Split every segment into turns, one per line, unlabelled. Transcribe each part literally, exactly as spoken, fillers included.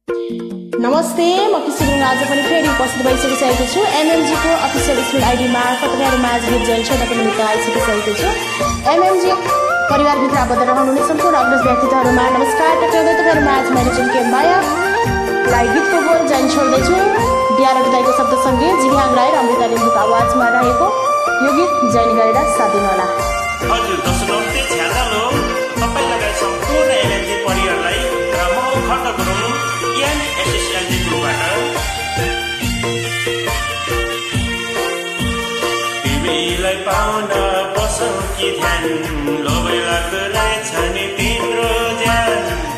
नमस्ते, म किशोर गुरुङ आज पनि फेरि उपस्थित भइसकिसकेको छु। एमएमजी को अफिसियल स्कुल आइडी मार्फत तपाईँहरू माझ गीत जैन छोड्नको निमित्त आइसकिसकेको छु। एमएमजी परिवारभित्र आबद्ध रहनुहुने सम्पूर्ण अग्रज व्यक्तित्वहरूमा नमस्कार टक्राउँदै तपाईँहरू माझ मैले चुम्के मायालाई गीतको बोल जैन छोड्दैछु। डिआर दाईको शब्द सङ्गीत जिहाङ राई र अमृता लिम्बुको आवाजमा रहेको यो गीत जैन गरेर साथ दिनुहोला।
हजुर दर्शक छ्यालो तपाईँ लगायत सम्पूर्ण एमएमजी परिवारलाई र म खड्ड गुरुङ यानी एसएसएलजी ग्रुपबाट तिमीलाई पाउन बसौँ कि ध्यान लोभै लाग्दो रहेछ नि तिम्रो ज्यान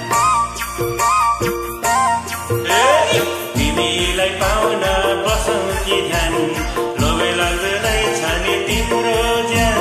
तिमीलाई पाउन बसौँ कि ध्यान लोभै लाग्दो रहेछ नि तिम्रो ज्यान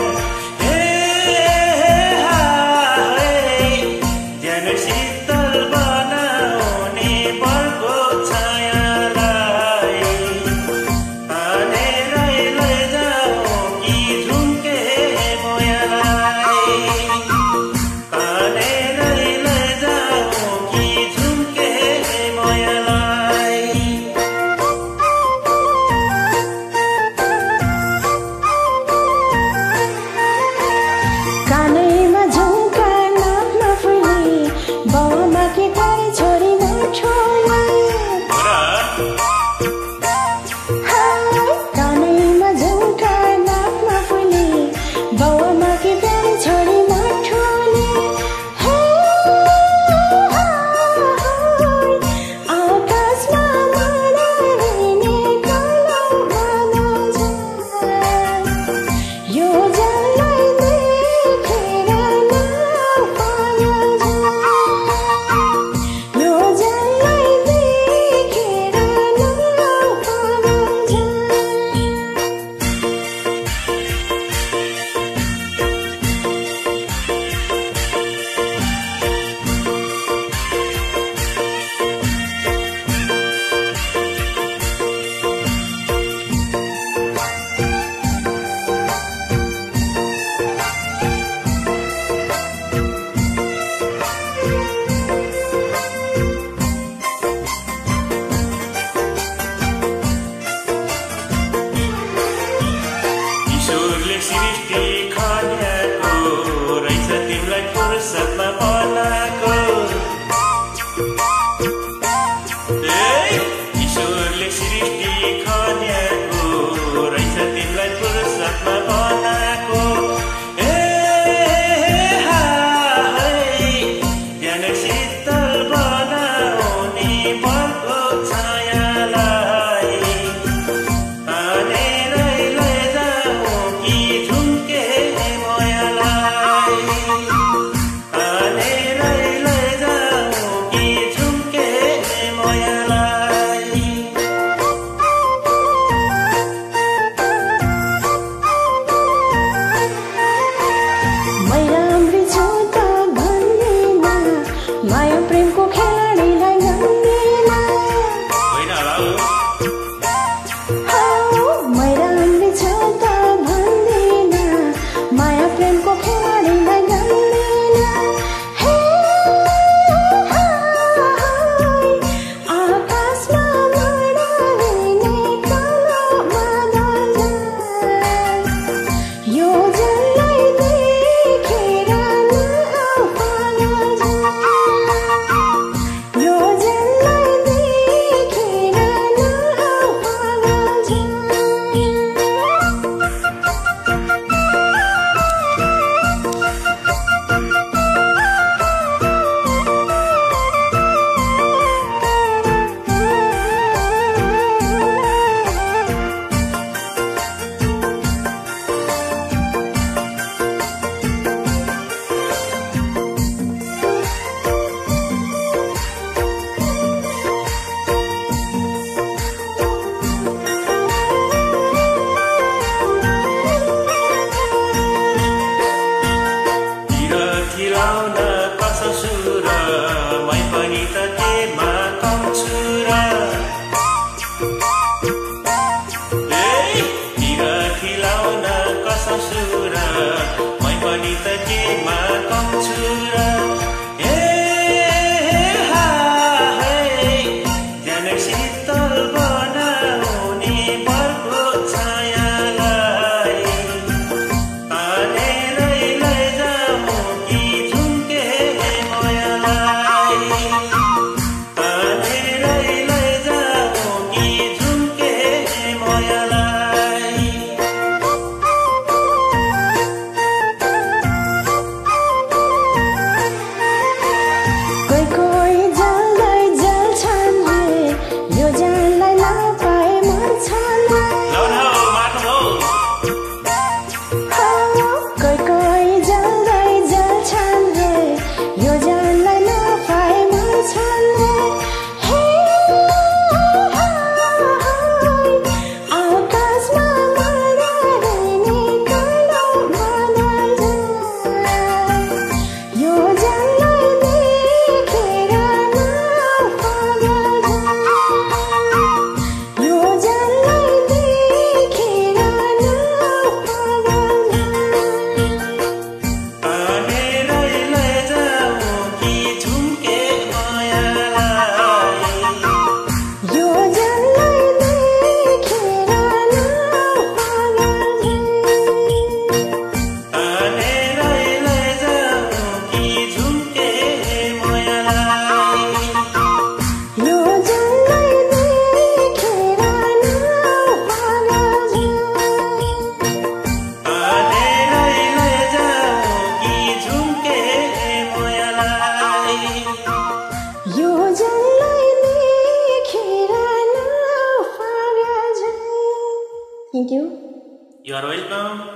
You are welcome.